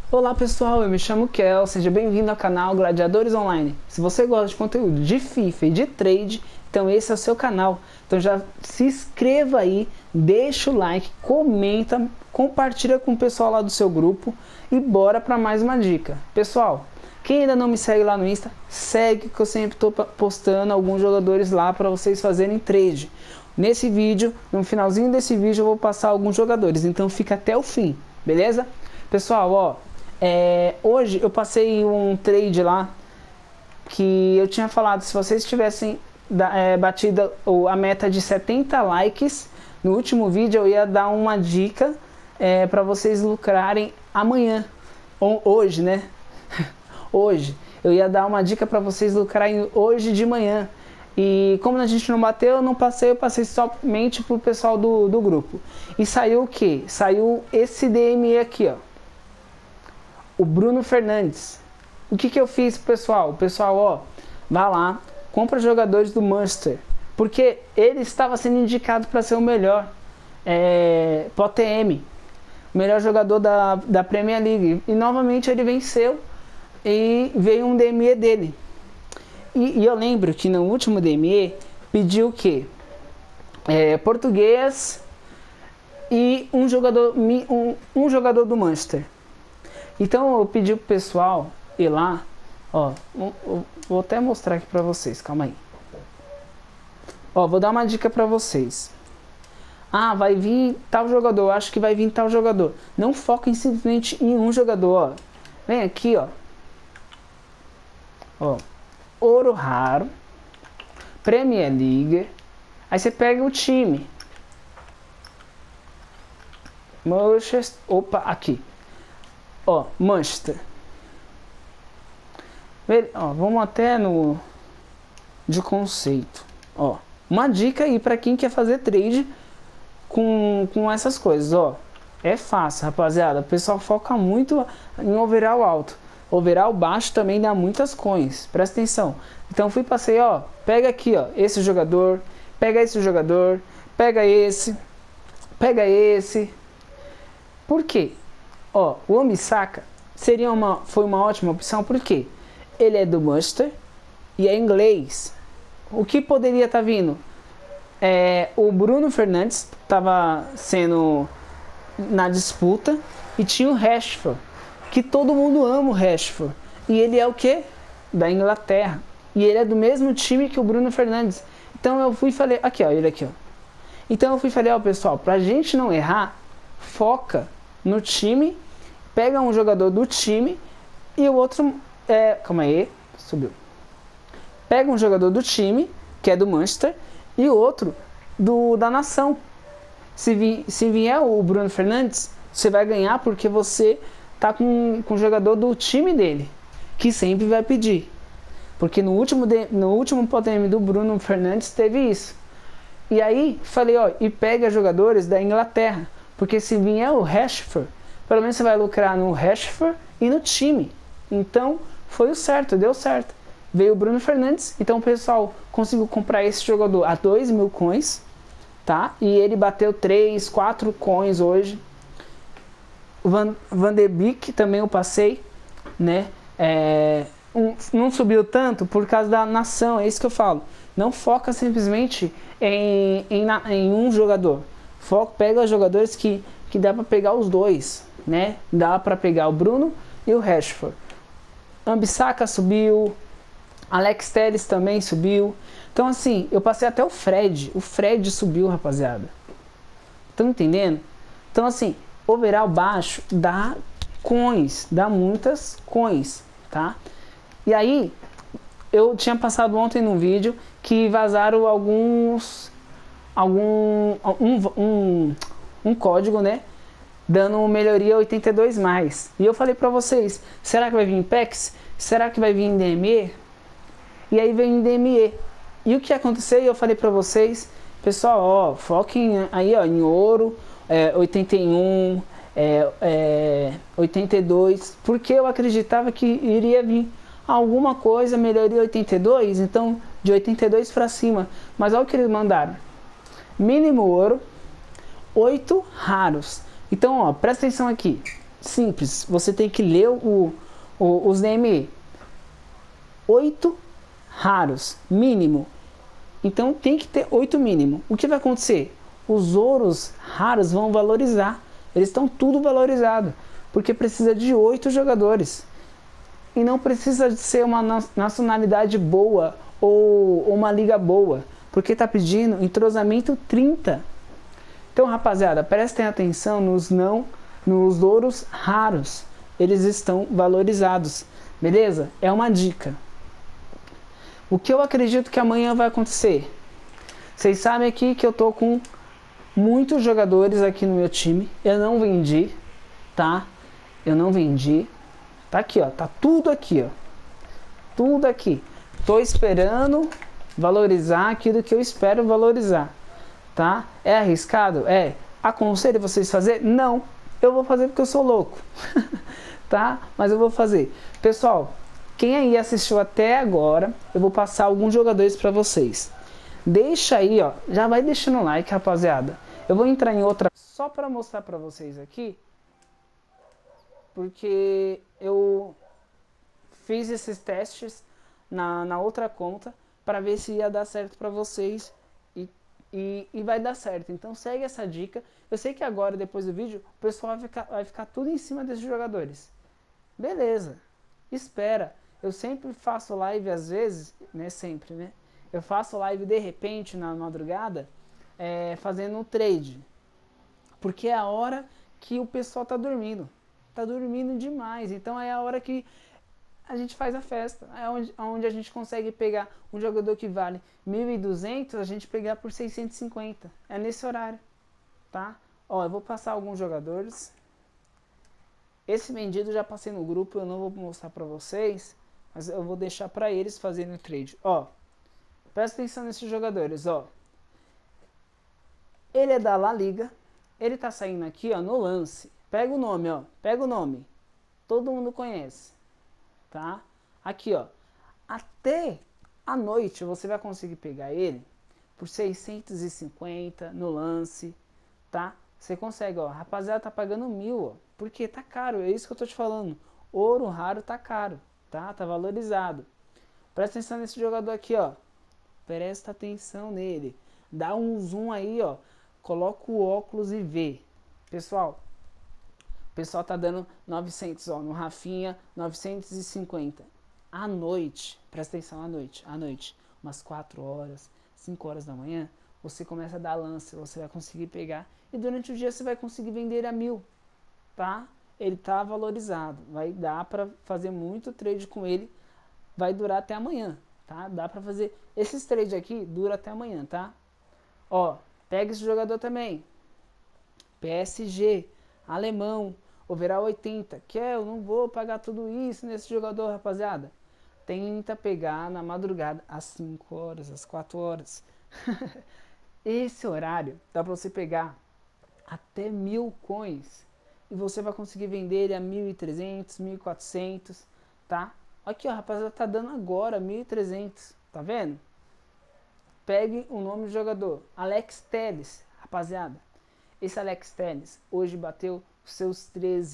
Olá pessoal, eu me chamo Kel, seja bem-vindo ao canal Gladiadores Online. Se você gosta de conteúdo de FIFA e de trade, então esse é o seu canal. Então já se inscreva aí, deixa o like, comenta, compartilha com o pessoal lá do seu grupo e bora para mais uma dica. Pessoal, quem ainda não me segue lá no Insta, segue que eu sempre estou postando alguns jogadores lá para vocês fazerem trade. Nesse vídeo, no finalzinho desse vídeo eu vou passar alguns jogadores, então fica até o fim, beleza? Pessoal, ó, hoje eu passei um trade lá que eu tinha falado, se vocês tivessem batido a meta de 70 likes no último vídeo, eu ia dar uma dica para vocês lucrarem amanhã, ou hoje, né? Hoje, eu ia dar uma dica para vocês lucrarem hoje de manhã. E como a gente não bateu, eu não passei, eu passei somente pro pessoal do grupo. E saiu o que? Saiu esse DME aqui, ó. O Bruno Fernandes. O que eu fiz, pessoal? Pessoal, ó, vai lá, compra jogadores do Manchester, porque ele estava sendo indicado para ser o melhor POTM, o melhor jogador da Premier League. E novamente ele venceu e veio um DME dele. E eu lembro que no último DME pediu o quê? Português e um jogador do Manchester. Então eu pedi pro pessoal ir lá, ó, vou até mostrar aqui pra vocês, calma aí. Ó, vou dar uma dica pra vocês. Ah, vai vir tal jogador, acho que vai vir tal jogador. Não foca simplesmente em um jogador, ó. Vem aqui, ó. Ó, ouro raro, Premier League. Aí você pega o time. Manchester, opa, aqui. Ó, Manchester. Ó, vamos até no de conceito. Ó, uma dica aí para quem quer fazer trade com essas coisas, ó. É fácil, rapaziada. O pessoal foca muito em overall alto. Overall baixo também dá muitas coins. Presta atenção. Então fui passei, ó, pega aqui, ó, esse jogador, pega esse jogador, pega esse. Por quê? Ó, o Wan-Bissaka foi uma ótima opção, porque ele é do Manchester e é inglês. O que poderia estar vindo? O Bruno Fernandes estava sendo na disputa e tinha o Rashford, que todo mundo ama o Rashford. E ele é o quê? Da Inglaterra. E ele é do mesmo time que o Bruno Fernandes. Então eu fui e falei, aqui ó, ele aqui ó. Então eu fui e falei, ó pessoal, pra gente não errar, foca no time, pega um jogador do time e o outro, calma aí, subiu. Pega um jogador do time, que é do Manchester, e o outro da nação. Se vier o Bruno Fernandes, você vai ganhar porque você tá com o jogador do time dele, que sempre vai pedir. Porque no último POTM do Bruno Fernandes teve isso. E aí, falei, ó, e pega jogadores da Inglaterra. Porque se vier o Rashford, pelo menos você vai lucrar no Rashford e no time. Então, foi o certo, deu certo. Veio o Bruno Fernandes, então o pessoal conseguiu comprar esse jogador a 2.000 coins, tá? E ele bateu 3, 4 coins hoje. O Van de Beek também eu passei, né? Não subiu tanto por causa da nação, é isso que eu falo. Não foca simplesmente em um jogador. Pega jogadores que dá para pegar os dois, né? Dá para pegar o Bruno e o Rashford. Wan-Bissaka subiu, Alex Telles também subiu. Então assim, eu passei até o Fred. O Fred subiu, rapaziada. Estão entendendo? Então assim, overall baixo dá coins, dá muitas coins, tá? E aí, eu tinha passado ontem num vídeo que vazaram um código, né, dando melhoria 82+. E eu falei pra vocês, será que vai vir em PEX? Será que vai vir em DME? E aí veio em DME. E o que aconteceu? Eu falei pra vocês, pessoal, ó, foquem aí, ó, em ouro, 81, 82, porque eu acreditava que iria vir alguma coisa, melhoria 82, então de 82 para cima. Mas olha o que eles mandaram: mínimo ouro, 8 raros. Então, ó, presta atenção aqui. simples. Você tem que ler os DME. 8 raros, mínimo. Então tem que ter 8 mínimo. O que vai acontecer? Os ouros raros vão valorizar. Eles estão tudo valorizado. Porque precisa de 8 jogadores. E não precisa de ser uma nacionalidade boa ou uma liga boa. Porque está pedindo entrosamento 30. Então, rapaziada, prestem atenção nos ouros raros. Eles estão valorizados. Beleza? É uma dica. O que eu acredito que amanhã vai acontecer? Vocês sabem aqui que eu tô com muitos jogadores aqui no meu time. Eu não vendi, tá? Eu não vendi. Tá aqui, ó. Tá tudo aqui, ó. Tudo aqui. Tô esperando valorizar aquilo que eu espero valorizar, tá? É arriscado? É. Aconselho vocês fazer? Não. Eu vou fazer porque eu sou louco. Tá? Mas eu vou fazer. Pessoal, quem aí assistiu até agora, eu vou passar alguns jogadores para vocês. Deixa aí, ó, já vai deixando o like, rapaziada. Eu vou entrar em outra só para mostrar para vocês aqui, porque eu fiz esses testes na outra conta para ver se ia dar certo para vocês e vai dar certo. Então segue essa dica. Eu sei que agora, depois do vídeo, o pessoal vai ficar tudo em cima desses jogadores. Beleza, espera. Eu sempre faço live às vezes, né? Sempre, né? Eu faço live de repente na madrugada, fazendo um trade. Porque é a hora que o pessoal tá dormindo. Tá dormindo demais. Então é a hora que a gente faz a festa. É onde a gente consegue pegar um jogador que vale 1.200, a gente pegar por 650. É nesse horário, tá? Ó, eu vou passar alguns jogadores. Esse vendido já passei no grupo, eu não vou mostrar pra vocês, mas eu vou deixar pra eles fazerem o trade. Ó, presta atenção nesses jogadores, ó. Ele é da La Liga, ele tá saindo aqui, ó, no lance. Pega o nome, ó, pega o nome. Todo mundo conhece, tá? Aqui, ó. Até a noite você vai conseguir pegar ele por 650 no lance, tá? Você consegue, ó. Rapaziada, tá pagando 1.000, ó. Porque tá caro, é isso que eu tô te falando. Ouro raro tá caro, tá? Tá valorizado. Presta atenção nesse jogador aqui, ó. Presta atenção nele. Dá um zoom aí, ó. Coloca o óculos e vê. Pessoal, o pessoal tá dando 900, ó. No Rafinha, 950. À noite, presta atenção, à noite. Umas 4 horas, 5 horas da manhã, você começa a dar lance, você vai conseguir pegar. E durante o dia você vai conseguir vender ele a 1.000. Tá? Ele tá valorizado, vai dar para fazer muito trade com ele, vai durar até amanhã, tá? Dá para fazer esses trades aqui, dura até amanhã, tá? Ó, pega esse jogador também, PSG, alemão, overall 80, que eu não vou pagar tudo isso nesse jogador, rapaziada. Tenta pegar na madrugada, às 5 horas, às 4 horas. Esse horário dá para você pegar até 1.000 coins. E você vai conseguir vender ele a 1.300, 1.400, tá? Aqui, ó, rapaziada, tá dando agora 1.300, tá vendo? Pegue o nome do jogador, Alex Telles, rapaziada. Esse Alex Telles hoje bateu seus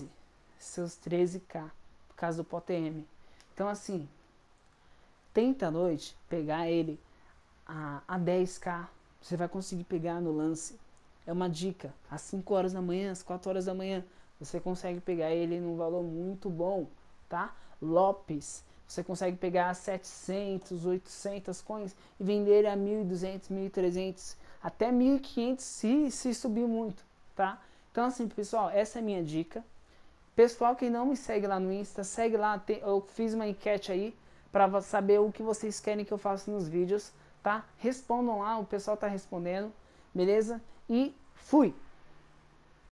13k, por causa do POTM. Então, assim, tenta à noite pegar ele a 10k, você vai conseguir pegar no lance. É uma dica, às 5 horas da manhã, às 4 horas da manhã, você consegue pegar ele num valor muito bom, tá? Lopes, você consegue pegar 700, 800 coins e vender ele a 1.200, 1.300, até 1.500 se subir muito, tá? Então assim, pessoal, essa é a minha dica. Pessoal que não me segue lá no Insta, segue lá, eu fiz uma enquete aí para saber o que vocês querem que eu faça nos vídeos, tá? Respondam lá, o pessoal tá respondendo, beleza? E fui!